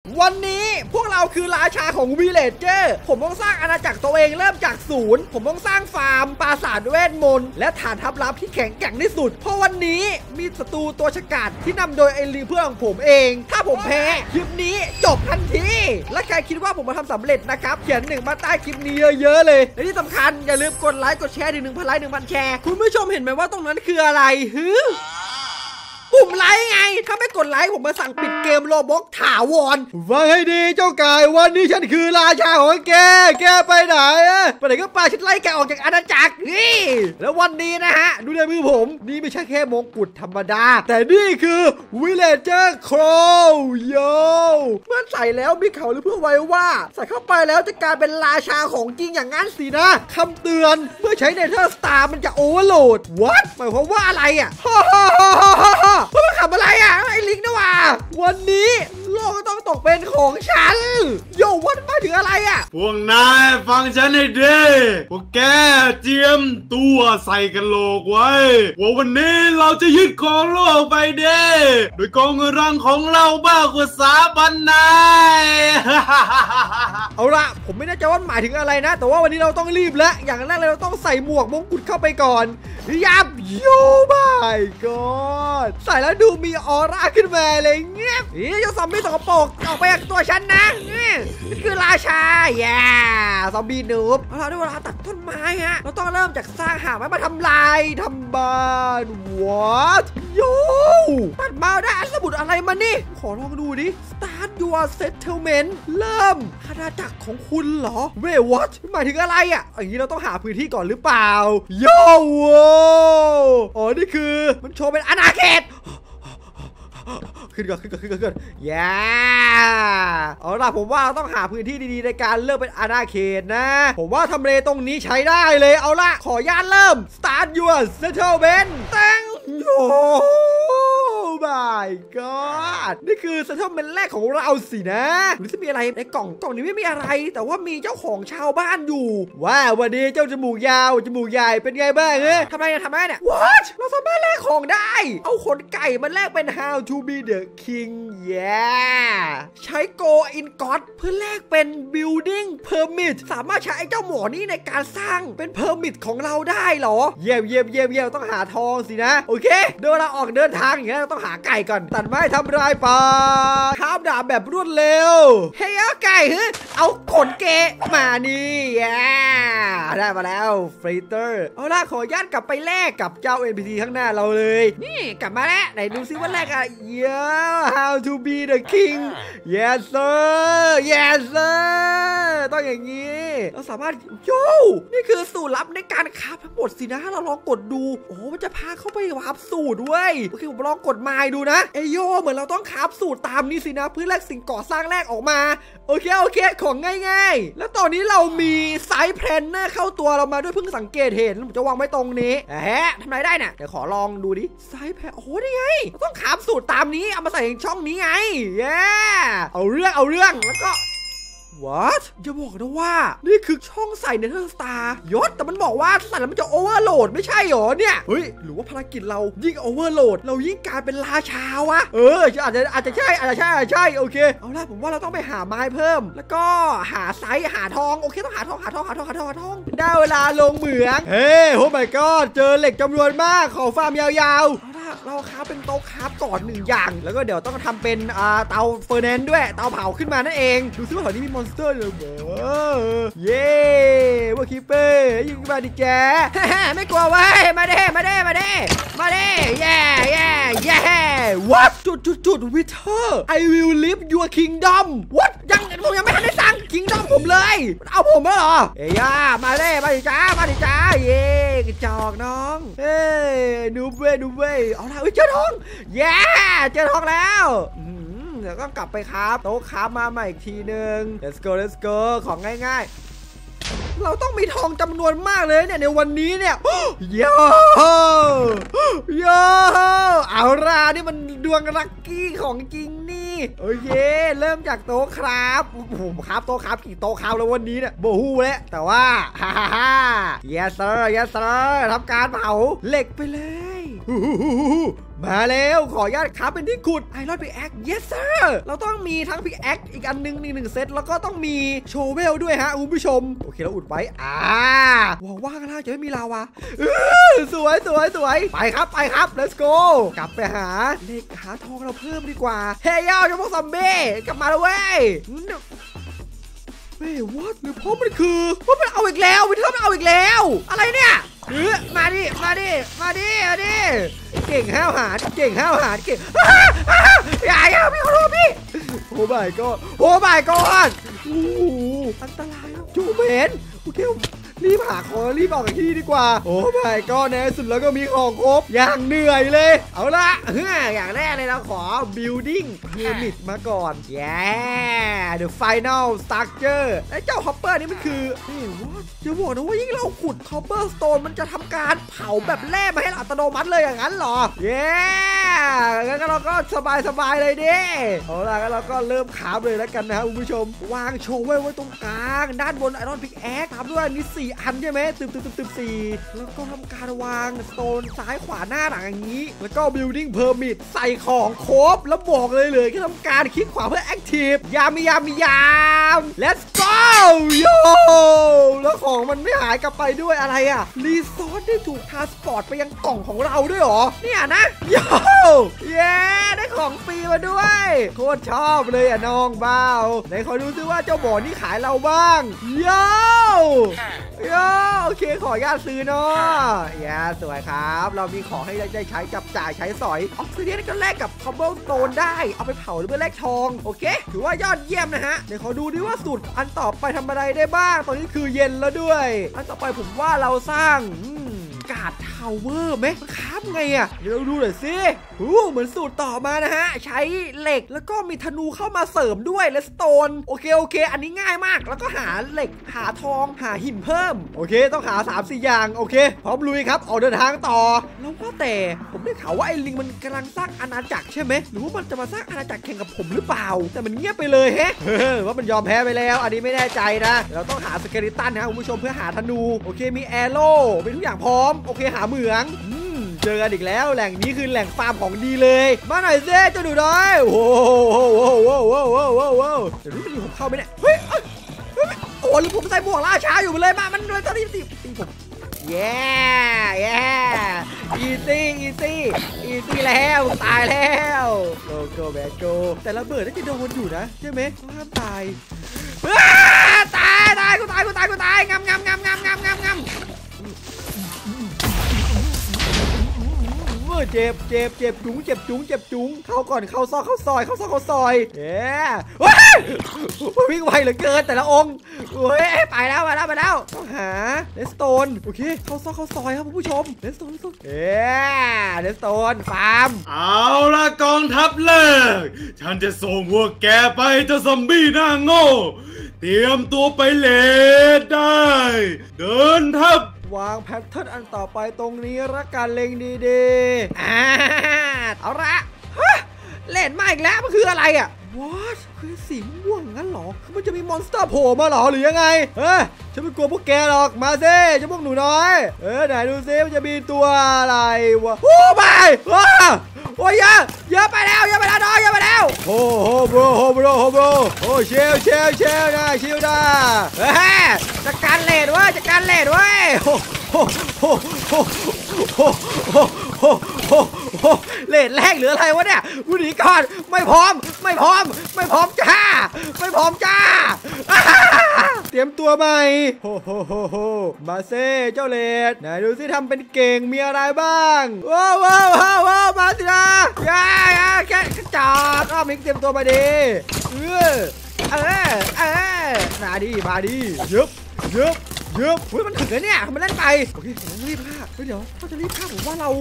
วันนี้พวกเราคือราชาของวิลเลจเจอร์ผมต้องสร้างอาณาจักรตัวเองเริ่มจากศูนย์ผมต้องสร้างฟาร์มปราสาทเวทมนต์และฐานทัพลับที่แข็งแกร่งที่สุดเพราะวันนี้มีศัตรูตัวฉกาจที่นำโดยไอรีเพื่อนของผมเองถ้าผมแพ้คลิปนี้จบทันทีและใครคิดว่าผมมาทำสำเร็จนะครับเขียน1มาใต้คลิปนี้เยอะๆเลยและที่สำคัญอย่าลืมกดไลค์กดแชร์ถึง 1,000 ไลค์ 1,000 แชร์คุณผู้ชมเห็นไหมว่าตรงนั้นคืออะไรปุ่มไลค์ไงถ้าไม่กดไลค์ผมมาสั่งปิดเกมโรบล็อกถาวรฟังให้ดีเจ้ากายวันนี้ฉันคือราชาของแกไปไหนไปไหนก็ไปฉันไล่แกออกจากอาณาจักรนี่แล้ววันนี้นะฮะดูในมือผมนี่ไม่ใช่แค่มงกุฎธรรมดาแต่นี่คือวิลเลจเจอร์โครโยเมื่อใส่แล้วมีเขาหรือเพื่อไว้ว่าใส่เข้าไปแล้วจะกลายเป็นราชาของจริงอย่างนั้นสินะคำเตือนเมื่อใช้เนเธอร์สตาร์มันจะโอเวอร์โหลดวัดหมายความว่าอะไรมันขับอะไรไอ้ลิงนะวะวันนี้โลกก็ต้องตกเป็นของฉันโยวัดมาถึงอะไรพวกนายฟังฉันให้ดีพวกแกเจียมตัวใส่กันโลกไว้ว่าวันนี้เราจะยึดครองโลกไปเด้โดยกองกำลังของเราบ้ากว่า3,000 นายเอาละผมไม่แน่ใจว่าหมายถึงอะไรนะแต่ว่าวันนี้เราต้องรีบแล้วอย่างแรกเลยเราต้องใส่หมวกมงกุฎเข้าไปก่อนยับโยบายก่อนใส่แล้วดูมีออร่าขึ้นมาเลยเงี้ยเจ้าซอมบี้สกปรกออกไปจากตัวฉันนะนี่คือราชาซอมบี้นูบเราได้เวลาตัดต้นไม้ฮะเราต้องเริ่มจากสร้างหาไม้มาทำลายทำบ้านwhat โยตัดมาได้สมุดอะไรมานี่ขอลองดูดิ start your settlement เริ่มอาณาจักรของคุณเหรอเว้ย what หมายถึงอะไรอย่างนี้เราต้องหาพื้นที่ก่อนหรือเปล่าโย่อ๋อนี่คือมันโชว์เป็นอาณาเขตขึ้นเอาล่ะผมว่าต้องหาพื้นที่ดีๆในการเริ่มเป็นอาณาเขตนะผมว่าทำเลตรงนี้ใช้ได้เลยเอาล่ะขอย่านเริ่ม start your settlement ตั้งโอ้ my god นี่คือ settlement แรกของเราสินะหรือจะมีอะไรในกล่องนี้ไม่มีอะไรแต่ว่ามีเจ้าของชาวบ้านอยู่ว้าววันนี้เจ้าจมูกยาวจมูกใหญ่เป็นไงบ้างทำไมเนี่ย what เราสามารถแลกของได้เอาขนไก่มาแลกเป็น how to be the king ใช้ go in god เพื่อแลกเป็น building permit สามารถใช้ไอ้เจ้าหมอนี่ในการสร้างเป็น permit ของเราได้เหรอเยี่ยมต้องหาทองสินะโอเคเดี๋ยวเราออกเดินทางอย่างนี้เราต้องหาไก่ก่อนตัดไม้ทำลายป่าข้ามดาบแบบรวดเร็วเฮ้ยเอาไก่เอาขนเกะมานี่ได้มาแล้วฟรีเตอร์เอาล่ะขอญาตกลับไปแลกกับเจ้า NPC ข้างหน้าเราเลยนี่กลับมาแล้วไหนดูซิว่าแลกhow to be the king yes sir ต้องอย่างนี้เราสามารถนี่คือสูตรลับในการคราฟทั้งหมดสินะเราลองกดดูโอ้มันจะพาเข้าไปวาร์ปสูตรเว้ยโอเคผมลองกดไมล์ดูนะเหมือนเราต้องคราฟสูตรตามนี้สินะเพื่อแลกสิ่งก่อสร้างแรกออกมาโอเคของง่ายๆแล้วตอนนี้เรามีไซส์แพลนเนอร์เข้าตัวเรามาด้วยเพิ่งสังเกตเห็นผมจะวางไว้ตรงนี้ทำไรได้น่ะเดี๋ยวขอลองดูดิไซส์แพลนโอ้นี่ไงต้องคราฟสูตรตามนี้เอามาใส่ช่องนี้ไงเอาเรื่องแล้วก็what จะบอกนะว่านี่คือช่องใส่เนเธอร์สตาร์ยศแต่มันบอกว่าใส่แล้วมันจะโอเวอร์โหลดไม่ใช่หรอเนี่ยเฮ้ยหรือว่าภารกิจเรายิ่งโอเวอร์โหลดเรายิ่งกลายเป็นราชาวะอาจจะใช่โอเคเอาล่ะผมว่าเราต้องไปหาไม้เพิ่มแล้วก็หาไซส์หาทองโอเคต้องหาทองได้เวลาลงเหมืองโอ้ my god เจอเหล็กจำนวนมากขอฟาร์มยาวๆเราคราฟเป็นโต๊ะคราฟก่อน1อย่างแล้วก็เดี๋ยวต้องทำเป็นเตาเฟอร์แนนซ์ด้วยเตาเผาขึ้นมานั่นเองดูซิว่าแถวนี้มีมอนสเตอร์เลยว่าคิปเป้ยิงมาดิแกไม่กลัวเว้ยมาเด้what จุดวิเทอร์ I will live your kingdom what ผมยังไม่ทันได้สั่ง kingdom ผมเลยเอาผมแล้วเหรอมาดิจ้ากระจอกน้องนูเว้ยเอาล่ะเจอทองเจอทองแล้วเดี๋ยวก็กลับไปครับโต๊ะครับมาใหม่อีกทีนึง let's go ของง่ายๆเราต้องมีทองจำนวนมากเลยเนี่ยในวันนี้เนี่ยโยเอาล่ะนี่มันดวงลัคกี้ของจริงนี่โอเคเริ่มจากโต๊ะครับผมครับโต๊ะครับกี่โต๊ะครับแล้ววันนี้เนี่ยโบฮูแล้วแต่ว่าyes sir ทำการเผาเหล็กไปเลยมาแล้วขออนุญาตครับเป็นที่ขุดไอรอนพิกแอค yes sir เราต้องมีทั้งพิกแอคอีกอันนึง1เซตแล้วก็ต้องมีโชเวลด้วยฮะคุณผู้ชมโอเคเราอุดไว้หวังว่าข้างล่างจะไม่มีลาวาสวยไปครับ let's go กลับไปหาเหล็กหาทองเราเพิ่มดีกว่าเฮ้ยเจ้าพวกซอมบี้กลับมาแล้วเว้ยwhat หรือเพราะมันคือว่ามันเอาอีกแล้ววิเทอร์มันเอาอีกแล้วอะไรเนี่ยมาดิเก่งห้าวหาญเก่งอย่าพี่ขอโทษพี่โอ้ my god โอ้ my god อันตรายแล้วจูเบนโอเครีบหาของรีบออกจากที่นี่ดีกว่าโอ้ my god ในสุดแล้วก็มีของครบอย่างเหนื่อยเลยเอาละอย่างแรกเลยเราขอ building pyramid มาก่อน yeah the final structure ไอ้เจ้า hopper นี่มันคือwhat จะบอกนะว่ายิ่งเราขุด copper stone มันจะทำการเผาแบบแร่มาให้อัตโนมัติเลยอย่างนั้นเหรอ yeah งั้นเราก็สบายเลยดิเอาละงั้นเราก็เริ่มคราฟเลยแล้วกันนะครับคุณผู้ชมวางโชว์ไว้ตรงกลางด้านบน Iron Pickaxe ทำด้วยนี่4 อันใช่ไหมตึบ4แล้วก็ทำการวางสโตนซ้ายขวาหน้าหลังอย่างนี้แล้วก็ building permit ใส่ของครบแล้วบอกเลยแค่ทำการคลิกขวาเพื่อ active ยาม let's go โยแล้วของมันไม่หายกลับไปด้วยอะไรอะรีซอสได้ถูกทรานสปอร์ตไปยังกล่องของเราด้วยหรอเนี่ยนะโยเย้ได้ของฟรีมาด้วยโคตรชอบเลยอะน้องบ้าวไหนขอดูซิว่าเจ้าบ่อนี่ขายเราบ้างโยโอเคขออนุญาตซื้อเนาะสวยครับเรามีของให้ได้ใช้จับจ่ายใช้สอยออกซิเดียนก็แลกกับคอมโบสโตนได้เอาไปเผาหรือไปแลกทองโอเคถือว่ายอดเยี่ยมนะฮะเดี๋ยวขอดูดิว่าสูตรอันต่อไปทำอะไรได้บ้างตอนนี้คือเย็นแล้วด้วยอันต่อไปผมว่าเราสร้างการ์ดทาวเวอร์ไหมครับไงอ่ะเดี๋ยวเราดูหน่อยสิเหมือนสูตรต่อมานะฮะใช้เหล็กแล้วก็มีธนูเข้ามาเสริมด้วยและสโตนโอเคอันนี้ง่ายมากแล้วก็หาเหล็กหาทองหาหินเพิ่มโอเคต้องหา 3-4 อย่างโอเคพร้อมลุยครับออกเดินทางต่อแล้วว่าแต่ผมได้ข่าวว่าไอ้ลิงมันกำลังสร้างอาณาจักรใช่ไหมหรือว่ามันจะมาสร้างอาณาจักรแข่งกับผมหรือเปล่าแต่มันเงียบไปเลยแฮะว่ามันยอมแพ้ไปแล้วอันนี้ไม่แน่ใจนะเราต้องหาสเกลิตันนะคุณผู้ชมเพื่อหาธนูโอเคมีแอโร่เป็นทุกอย่างพร้อมโอเคหาเหมืองเจอกันอีกแล้วแหล่งนี้คือแหล่งฟาร์มของดีเลยมาหน่อยเซ่เจ้าหนูน้อยโอ้เดี๋ยวนี้มันมีผมเข้าไหมเนี่ยเฮ้ยโอ้หรือผมใส่บวกล่าช้าอยู่เลยมันเลยตอนนี้ตีผมอีซี่แล้วตายแล้วโกแบทโกแต่ระเบิดน่าจะโดนอยู่นะใช่ไหมห้ามตายตายกูตายงำเจ็บจุงเข้าก่อนเข้าซอยวิ่งไวเหลือเกินแต่ละองค์ไปแล้วต้องหาเลสโตนโอเคเข้าซอยครับคุณผู้ชมเลสโตนเลสโตนฟาร์มเอาละกองทัพเลิกฉันจะส่งพวกแกไปเจ้าซอมบี้หน้าโง่เตรียมตัวไปเลดได้เดินทัพวางแพทเทิร์นอันต่อไปตรงนี้ละกันเล็งดีเอาละเล่นมาอีกแล้วมันคืออะไรอ่ะwhat คือสีม่วงงั้นหรอมันจะมีมอนสเตอร์โผล่มาหรอหรือยังไงฉันไม่กลัวพวกแกหรอกมาซิเจ้าพวกหนูน้อยไหนดูซิมันจะมีตัวอะไรวะโอ้ยโอ้ยเยอะไปแล้วน้อยเยอะไปแล้วโอ้โบรโอ้เชลนะชิลได้จัดการเลดเว้ยเลดแรกหรืออะไรวะเนี่ยกูหนีก่อนไม่พร้อมจ้าเตรียมตัวใหม่มาเซ่เจ้าเลดไหนดูสิทำเป็นเก่งมีอะไรบ้างว้าวมาสินะแค่จอดมิกเตรียมตัวมาดีมาดียึบมันถึงแล้วเนี่ยมันเล่นไปโอเครีบฆ่าเดี๋ยวเขาจะรีบฆ่าผมว่าเรา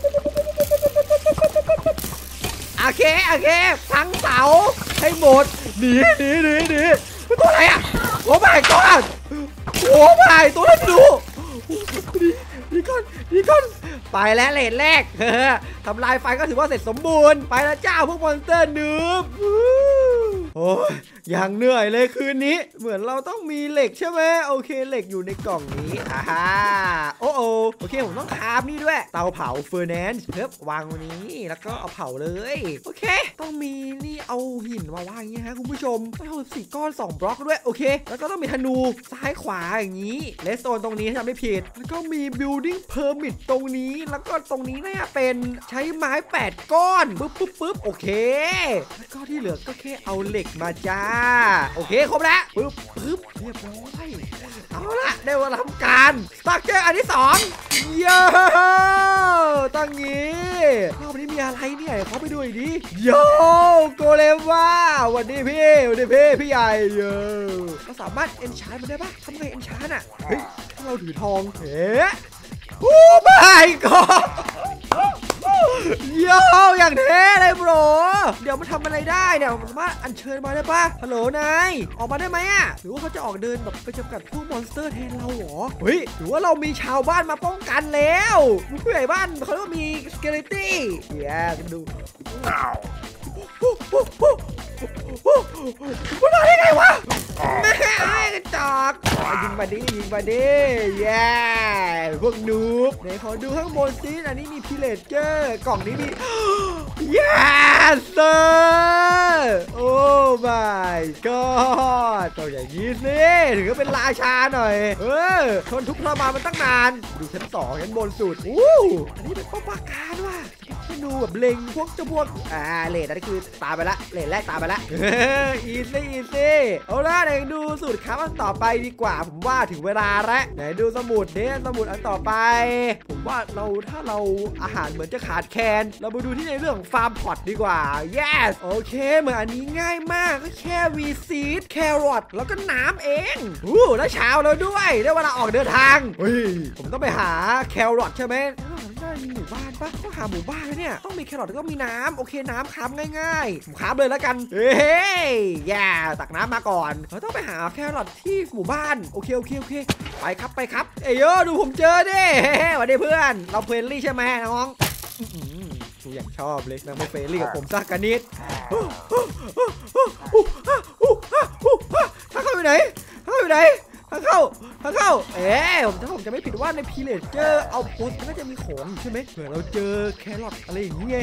โอเคทั้งเสาให้หมดหนีตัวอะไรอ่ะโอ้ my god ตัวอะไรไม่รู้ดีก่อนไปแล้วเลนแรกทำลายไฟก็ถือว่าเสร็จสมบูรณ์ไปแล้วเจ้าพวกมอนสเตอร์นูบโอ้ยยังเหนื่อยเลยคืนนี้เหมือนเราต้องมีเหล็กใช่ไหมโอเคเหล็กอยู่ในกล่องนี้โอ้โอเคผมต้องคราฟนี่ด้วยเตาเผาเฟอร์แนนซ์เพิ่มวางตรงนี้แล้วก็เอาเผาเลยโอเคต้องมีนี่เอาหินมาวางอย่างนี้ฮะคุณผู้ชมต้องเอา4 ก้อน2 บล็อกด้วยโอเคแล้วก็ต้องมีธนูซ้ายขวาอย่างนี้เลสโตนตรงนี้ทำไม่ผิดแล้วก็มี building permit ตรงนี้แล้วก็ตรงนี้น่าจะเป็นใช้ไม้8 ก้อนปึ๊บโอเคแล้วก็ที่เหลือก็แค่เอาเหล็กมาจ้าโอเคครบแล้วปึ๊บเรียบร้อยเอาละได้เวลาทำการสตาร์เจอร์อันที่2เย้ตั้งงี้รอบนี้มีอะไรเนี่ยเขาไปดูอีกดิโยโกเลมว่าวันนี้พี่ใหญ่เยอะเราสามารถเอนชาร์มันได้ปะทำไงเอนชาร์อ่ะเฮ้ยถ้าเราถือทองโอ้ไม่ก็โย่อย่างเท่เลยโบรเดี๋ยวมันทำอะไรได้เนี่ยสามารถอัญเชิญมาได้ปะฮัลโหลนายออกมาได้ไหมอ่ะหรือว่าเขาจะออกเดินแบบไปจำกัดพวกมอนสเตอร์แทนเราหรอเฮ้ยหรือว่าเรามีชาวบ้านมาป้องกันแล้วผู้ใหญ่บ้านเขาต้องมีสเกเลตี้กันดูมันมาได้ไงวะแม่กระจอกยิงมาดิแย่พวกนูบไหนขอดูข้างบนซิอันนี้มีพิเลเจอร์กล่องนี้มีyes sir โอ้ my god ต้องอย่างนี้สิถึงก็เป็นราชาหน่อยทนทุกข์ทรมานมันตั้งนานดูชั้น2ชั้นบนสุดอันนี้เป็นป้อมปราการว่ะดูแบบเล็งพวกเจ้าพวกเลดนั่นคือตามไปละเลดแรกตามไปละอีซี่เอาล่ะไหนดูสูตรครับอันต่อไปดีกว่าผมว่าถึงเวลาแล้วไหนดูสมุดเนี่ยสมุดอันต่อไปผมว่าถ้าเราอาหารเหมือนจะขาดแคลนเรามาดูที่ในเรื่องของฟาร์มพอตดีกว่า yes โอเคเหมือนอันนี้ง่ายมากก็แค่วีซีดแครอทแล้วก็น้ำเองแล้วเช้าแล้วด้วยได้เวลาออกเดินทางผมต้องไปหาแครอทใช่ไหมได้มีหมู่บ้านปะต้องหาหมู่บ้านแล้วเนี่ยต้องมีแครอทแล้วก็มีน้ำโอเคน้ำค้ำง่ายๆผมค้ำเลยแล้วกันตักน้ำมาก่อนเราต้องไปหาแครอทที่หมู่บ้านโอเคไปครับเอ้ยดูผมเจอดิสวัสดีเพื่อนเราเฟรนลี่ใช่ไหมน้องกูอยากชอบเลยนะมาเฟรนลี่กับผมสักกันนิดถ้าเข้าอยู่ไหนทางเข้าผมจะไม่ผิดว่าในพีเลเจอร์เอาโพสต์น่าจะมีของใช่ไหมเผื่อเราเจอแครอทอะไรอย่างเงี้ย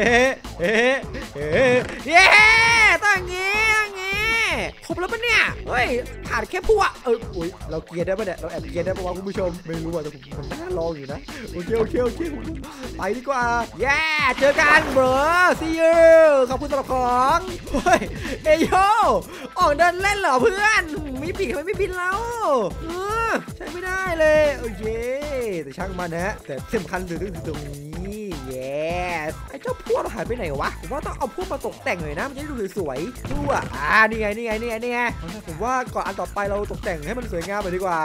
ตั้งงี้ครบแล้วปะเนี่ยเฮ้ยขาดแค่พวกเราเกียร์ได้ปะเนี่ยเราแอบเกียร์ได้ปะวะคุณผู้ชมไม่รู้ว่าแต่ผมน่าลองอยู่นะโอเคไปดีกว่าเจอกันเบรอซียูขอบคุณสำหรับของเอยโยออกเดินเล่นเหรอเพื่อนมีปีกทำไมไม่บินแล้วใช้ไม่ได้เลยโอเคแต่ช่างมันนะแต่สำคัญคือตรงนี้ไอ้เจ้าพวกเราหายไปไหนวะผมว่าต้องเอาพวกมาตกแต่งหน่อยนะมันจะดูสวยๆดูนี่ไงผมว่าก่อนอันต่อไปเราตกแต่งให้มันสวยงามไปดีกว่า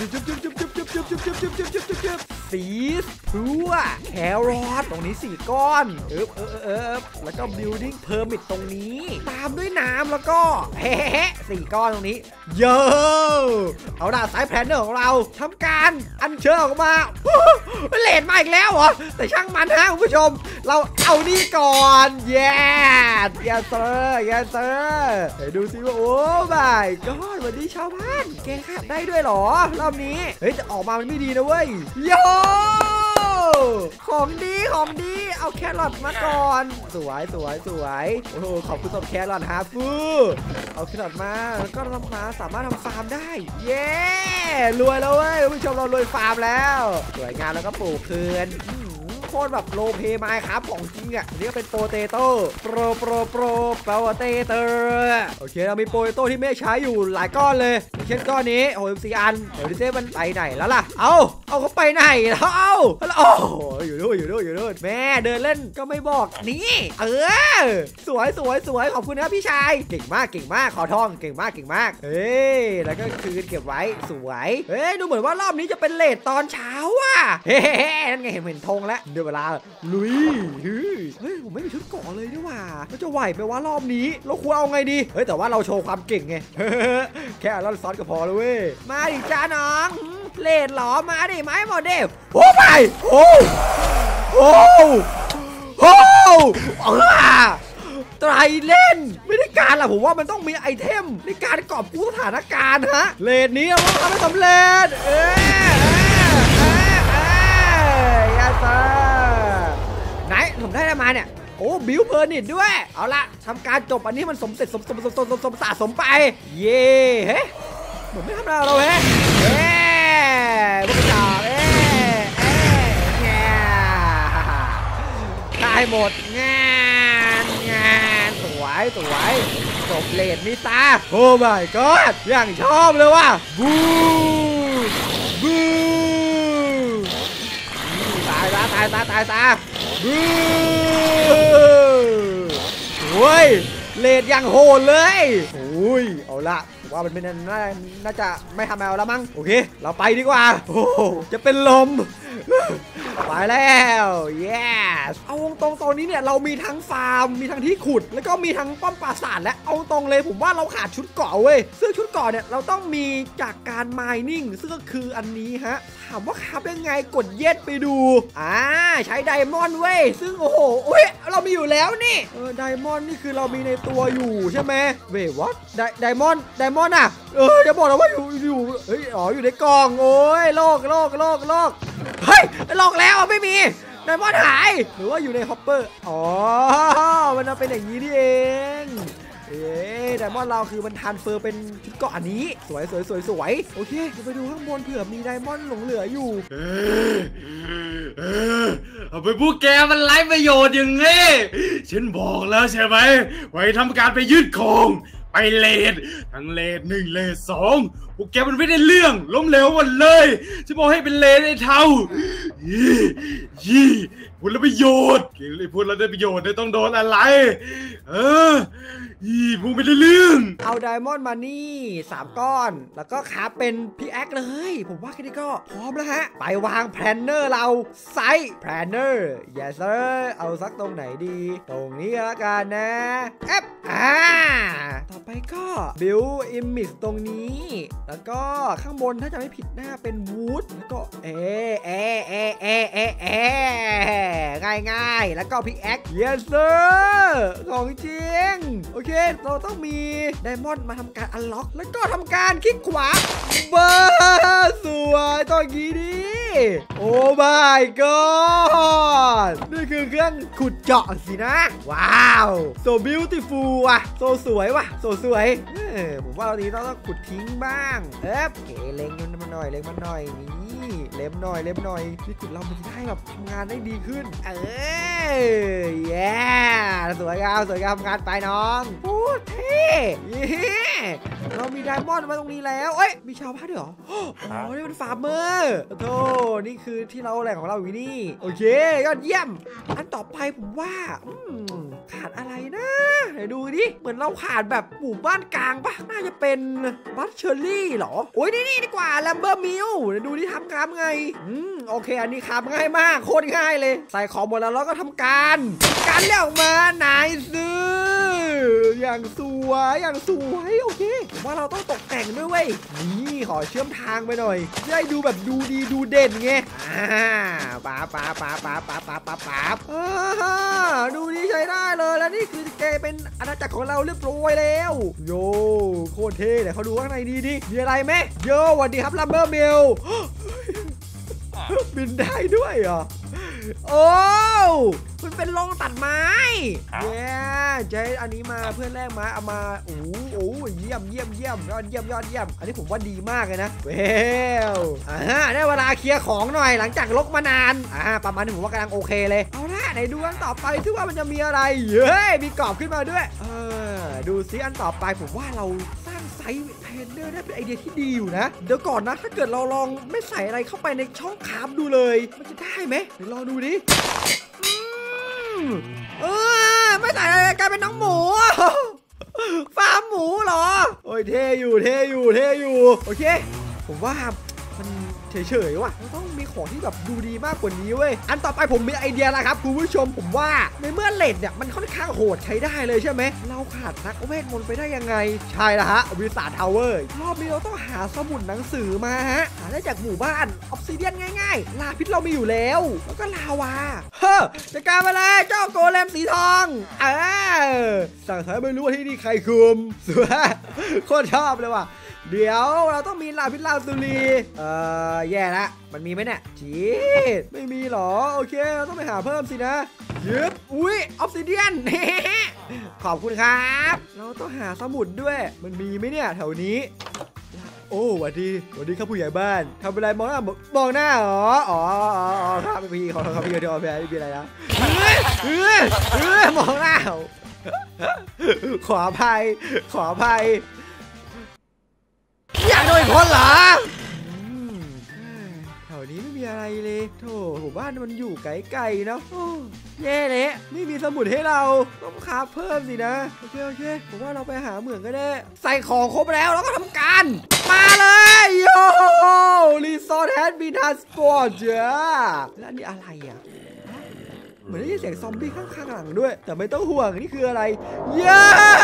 สีพัวแครอทตรงนี้4 ก้อนแล้วก็ building permit ตรงนี้ตามด้วยน้ำแล้วก็4 ก้อนตรงนี้เยอะเอาล่ะสายแพลนเนอร์ของเราทำการอัญเชิญออกมาเลดมาอีกแล้วเหรอแต่ช่างมันนะคุณผู้ชมเราเอานี่ก่อนyes sir เดี๋ยวดูซิว่าโอ้ my god วันนี้ชาวบ้านแกขับได้ด้วยเหรอรอบนี้แต่ออกมามันไม่ดีนะเว้ยโยของดีเอาแครอทมาก่อนสวยโอ้โหขอบคุณสำหรับแครอทฮาฟูเอาแครอทมาแล้วก็สามารถทำฟาร์มได้รวยแล้วเว้ยคุณผู้ชมเรารวยฟาร์มแล้วสวยงามแล้วก็ปลูกคืนโคตรแบบโลเพย์ไมค์ครับของจริงอ่ะนี่ก็เป็นโปเตโต้โปเตโต้โอเคเรามีโปเตโต้ที่ไม่ใช้อยู่หลายก้อนเลยเช่นก้อนนี้64 อันเดี๋ยวดิเซ่มันไปไหนแล้วล่ะเอาเขาไปไหนแล้วอยู่นู่นแม่เดินเล่นก็ไม่บอกนี่สวยขอบคุณนะพี่ชายเก่งมากขอทองเก่งมากแล้วก็คืนเก็บไว้สวยดูเหมือนว่ารอบนี้จะเป็นเลทตอนเช้าว่ะนั่นไงเห็นธงแล้วเดี๋ยวเวลาลุยผมไม่มีชุดเกราะเลยนี่หว่าเราจะไหวไปว่ารอบนี้เราควรเอาไงดีแต่ว่าเราโชว์ความเก่งไงแค่เราซ้อนก็พอเลยเว้ยมาดิจ้าน้องเลดหรอมาดิไม้หมดเดฟโอ้ไปโอ้ตไตรเล่นไม่ได้การล่ะผมว่ามันต้องมีไอเทมในการกอบกู้สถานการณ์ฮะเลนนี้เราต้องทำให้สำเร็จยัสไหนผมได้มาเนี่ยโอ้บิวเพอร์นิดด้วยเอาละทำการจบอันนี้มันสมเสร็จสมสะสมไปเย่เฮ้เหมือนไม่ทำอะไรเราเฮ้พวกจ่าได้หมดงานสวยจบเลดมิตาโอ้ my god อย่างชอบเลยว่ะบูตายบูโอ้ยเลดอย่างโหดเลยโอ้ยเอาละว่ามันเป็นน่าจะไม่ทำอะไรแล้วมั้งโอเคเราไปดีกว่าโอ้จะเป็นลมไปแล้ว yes เอาตรงตอนนี้เนี่ยเรามีทั้งฟาร์มมีทั้งที่ขุดแล้วก็มีทั้งป้อมปราสาทและเอาตรงเลยผมว่าเราขาดชุดเกราะเว้ยซึ่งชุดเกราะเนี่ยเราต้องมีจากการ mining ซึ่งก็คืออันนี้ฮะถามว่าครับยังไงกดเย็ดไปดูใช้ไดมอนด์เว้ยซึ่งโอ้โหเรามีอยู่แล้วนี่ไดมอนด์นี่คือเรามีในตัวอยู่ใช่ไหมเว้ย what ไดมอนด์อ่ะจะบอกนะว่าอยู่เฮ้ยอยู่ในกล่องโอ้ยโลกเฮ้ยโลกแล้วไม่มีไดมอนด์หายหรือว่าอยู่ในฮอปเปอร์มันเป็นอย่างนี้นี่เองไดมอนด์เราคือมันทรานสเฟอร์เป็นชุดเกราะอันนี้สวยโอเคไปดูข้างบนเผื่อมีไดมอนด์หลงเหลืออยู่เอาไปพวกแกมันไร้ประโยชน์อย่างงี้ฉันบอกแล้วใช่ไหมไว้ทำการไปยึดของไปเลดทั้งเลด1เลด2พวกแกมันไม่ได้เรื่องล้มเหลวหมดเลยฉันบอกให้เป็นเลดไอ้เท่าพูดแล้วประโยชน์พูดแล้วได้ประโยชน์ได้ต้องโดนอะไรพูดไม่ได้เรื่องเอาไดมอนด์มานี่3ก้อนแล้วก็คราฟเป็นพิกแอคเลยผมว่าแค่นี้ก็พร้อมแล้วฮะไปวางแพลนเนอร์เราไซส์แพลนเนอร์ yes sir เอาสักตรงไหนดีตรงนี้แล้วกันนะต่อไปก็บิวอิมมิสตรงนี้แล้วก็ข้างบนถ้าจะไม่ผิดหน้าเป็นวูดแล้วก็ง่ายแล้วก็พิกแอค yes sir ของจริงโอเคเราต้องมีไดมอนด์มาทำการอันล็อกแล้วก็ทำการคลิกขวาเบอร์สวยตอนนี้ดิโอ้ my god นี่คือเครื่องขุดเจาะสินะว้าว so beautiful ว่ะโซสวยว่ะโซสวยผมว่าเราทีต้องขุดทิ้งบ้างเล็งมันหน่อยนี่เล็มหน่อยนี่ขุดเรามันจะได้แบบทำงานได้ดีขึ้นสวยงามทำงานไปน้องโอ้เท่เรามีไดมอนด์มาตรงนี้แล้วมีชาวบ้านด้วยเหรอนี่เป็นฟาร์มเมอร์โธ่นี่คือที่เราแหล่งของเราอยู่นี่โอเคยอดเยี่ยมอันต่อไปผมว่าขาดอะไรนะเดี๋ยวดูดิเหมือนเราขาดแบบหมู่บ้านกลางปะน่าจะเป็นบัตเชอรี่เหรอโอ้ยนี่ดีกว่าแลมเบอร์มิลเดี๋ยวดูที่ทำการไงโอเคอันนี้ครับง่ายมากโคตรง่ายเลยใส่ของหมดแล้วเราก็ทำการเรียกออกมานายซื้ออย่างสวยโอเคผมว่าเราต้องตกแต่งด้วยเว้ยนี่ขอเชื่อมทางไปหน่อยจะได้ดูแบบดูดีดูเด่นไงป๊าดูดีใช้ได้เลยแล้วนี่คือแกเป็นอาณาจักรของเราเรียบร้อยแล้วโยโคตรเท่เดี๋ยวเขาดูข้างในดีดิมีอะไรไหมโยสวัสดีครับลัมเบอร์มิลบินได้ด้วยเหรอโอ้มันเป็นโรงตัดไม้ใช้อันนี้มาเพื่อนแรกมาเอามาโอ้เยี่ยมยอดเยี่ยมอันนี้ผมว่าดีมากเลยนะได้เวลาเคลียร์ของหน่อยหลังจากลกมานานประมาณนี้ผมว่ากำลังโอเคเลยเอาละไหนดูอันต่อไปซิว่ามันจะมีอะไรมีกรอบขึ้นมาด้วยดูซิอันต่อไปผมว่าเราสร้างไซส์แพนเนอร์ได้เป็นไอเดียที่ดีอยู่นะเดี๋ยวก่อนนะถ้าเกิดเราลองไม่ใส่อะไรเข้าไปในช่องคราฟดูเลยมันจะได้ไหมเดี๋ยวลองดูดิไม่ใส่อะไรกลายเป็นน้องหมูฟาร์มหมูเหรอโอ้ยเท่อยู่โอเคผมว่ามันเฉยๆว่ะเราต้องมีของที่แบบดูดีมากกว่านี้เว้ยอันต่อไปผมมีไอเดียแล้วครับคุณผู้ชมผมว่าในเมื่อเลดเนี่ยมันค่อนข้างโหดใช้ได้เลยใช่ไหมเราขาดนักเวทมนต์ไปได้ยังไงใช่ละฮะวิสาทาวเวอร์รอบนี้เราต้องหาสมุดหนังสือมาฮะหาได้จากหมู่บ้านออฟซิเดียนง่ายๆลาพิษเรามีอยู่แล้วแล้วก็ลาวาเฮ้อจัดการไปเลยเจ้าโกเลมสีทองสั่งสายไม่รู้ว่าที่นี่ใครคุมสวยโคตรชอบเลยว่ะเดี๋ยวเราต้องมีลาพิษลาซูรีแย่ละมันมีไหมเนี่ยจีดไม่มีหรอโอเคเราต้องไปหาเพิ่มสินะยึบอุ้ยออฟซิเดียนขอบคุณครับเราต้องหาสมุดด้วยมันมีไหมเนี่ยแถวนี้โอ้สวัสดีครับผู้ใหญ่บ้านทำอะไรมองหน้เหรออ๋อครับพี่ขอโทษครับพี่เดี๋ยวไม่มีอะไรนะมองหน้าขออภัยอยากโดนคนเหรอแถวนี้ไม่มีอะไรเลยโธ่หมู่บ้านมันอยู่ไกลๆเนาะแย่เลยไม่มีสมุดให้เราต้องคราฟเพิ่มสินะโอเคผมว่าเราไปหาเหมืองก็ได้ใส่ของครบแล้วก็ทำการมาเลยโย่รีสอร์ทแฮนด์บีทัสปอร์ตเจ้าแล้วนี่อะไรอ่ะเหมือนได้ยินเสียงซอมบี้ข้างๆหลังด้วยแต่ไม่ต้องห่วงนี่คืออะไรเย้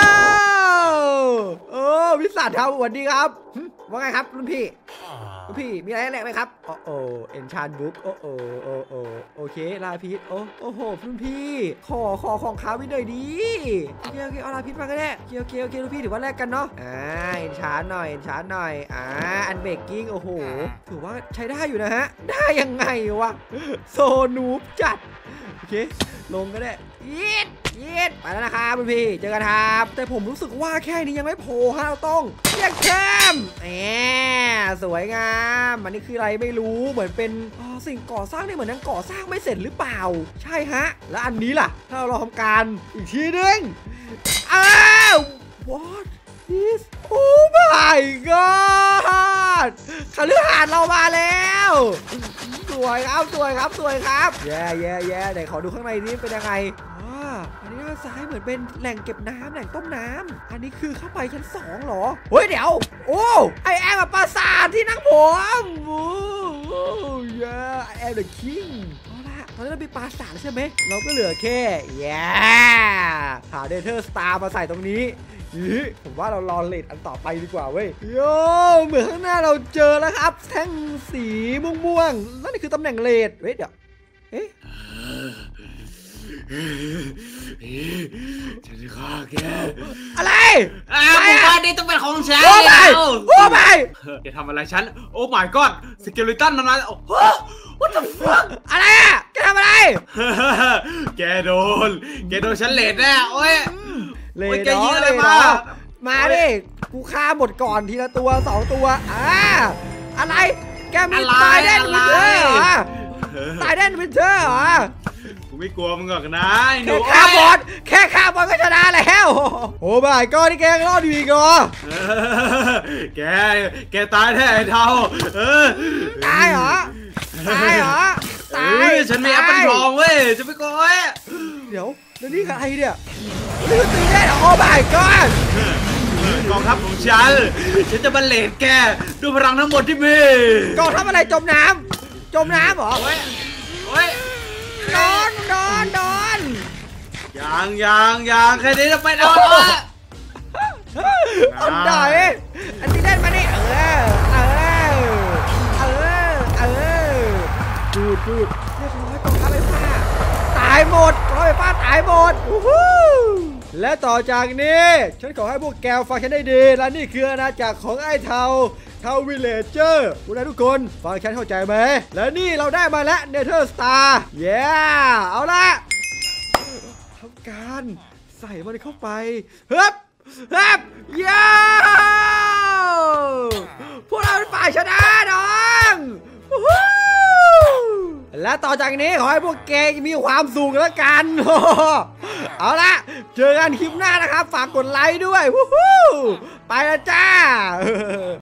วิสัทครับสวัสดีครับว่าไงครับรุ่นพี่มีอะไรแหละไหมครับโอ้เอนชานบุ๊กโอเคลาพิษโอ้โหรุ่นพี่ขอของค้าวินหน่อยดีโอเคเอาลาพิษมาก็ได้โอเครุ่นพี่ถือว่าแลกกันเนาะเอนชานหน่อยอันเบกกิ้งโอ้โหถือว่าใช้ได้อยู่นะฮะได้ยังไงวะโซนูบจัดโอเคลงก็ได้ยีดไปแล้วนะครับพี่เจอกันครับแต่ผมรู้สึกว่าแค่นี้ยังไม่พอฮะเราต้องเรียกแคมสวยงามอันนี้คืออะไรไม่รู้เหมือนเป็นสิ่งก่อสร้างนี่เหมือนยังก่อสร้างไม่เสร็จหรือเปล่าใช่ฮะแล้วอันนี้ล่ะถ้าเราทำการอีกทีนึงwhat is oh my god คฤหาสน์เรามาแล้วสวยครับแย่ไหนขอดูข้างในนี้เป็นยังไงอันนี้ด้านซ้ายเหมือนเป็นแหล่งเก็บน้ำแหล่งต้มน้ำอันนี้คือเข้าไปชั้น2หรอเฮ้ยเดี๋ยวไอแอมกับปราสาทที่นั่งผมไอแอมเดอะคิงเอาละตอนนี้เรามีปราสาทใช่ไหมเราก็เหลือแค่หาเดเธอร์สตาร์มาใส่ตรงนี้ผมว่าเรารอเลดอันต่อไปดีกว่าเว้ยเหมือนข้างหน้าเราเจอแล้วครับแท่งสีม่วงนั่นคือตำแหน่งเลดเดี๋ยวฉันจะฆ่าแกอะไรหมู่บ้านนี้ต้องเป็นของฉันแกทำอะไรฉันโอ้ my god สเกลิตันมันมาwhat the fuck อะไรแกทำอะไรแกโดนฉันเลดแน่โอ้ยแกยิงอะไรมาดิกูฆ่าหมดก่อนทีละตัว2ตัวอะไรแกมีตายแดนวินเทอร์เหรอตายแดนวินเทอร์เหรอกูไม่กลัวมึงหรอกนะหนูแค่ฆ่าบอลก็ชนะแล้วโอ้บ่ายก็ที่แกรอดดีกว่าแกตายแท้ไอ้เท่าตายเหรอตายฉันมีแอปเปิลทองเว้ยจะไปกลัวเดี๋ยวแล้วนี่ใครเนี่ยนี่ตีได้โอ้บ่ายก็กองทัพของฉันจะบัลเลตแกด้วยพลังทั้งหมดที่มีกองทัพอะไรจมน้ำเหรอโอ้ยโดนยังแค่นี้จะไปโดนอันใดอันที่เล่นมาดิดูดเรียบร้อยกองทัพไฟฟ้าตายหมดและต่อจากนี้ฉันขอให้พวกแกฟังฉันได้ดีและนี่คืออาณาจักรของไอ้เทาวิลเลจเจอร์พวกนายทุกคนฟังฉันเข้าใจไหมและนี่เราได้มาแล้วเนเธอร์สตาร์เอาละทำการใส่มันเข้าไปฮึบพวกเราเป็นฝ่ายชนะน้องและต่อจากนี้ขอให้พวกแกมีความสุขแล้วกันเอาละเจอกันคลิปหน้านะครับฝากกดไลค์ด้วยไปแล้วจ้า